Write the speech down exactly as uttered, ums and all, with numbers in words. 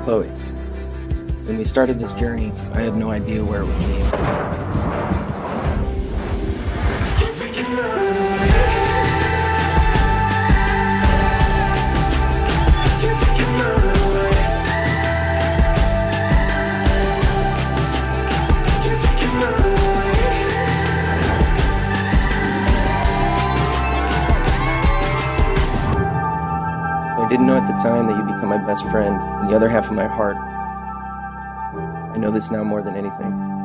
Chloe. When we started this journey, I had no idea where it would lead. I didn't know at the time that you'd become my best friend and the other half of my heart. I know this now more than anything.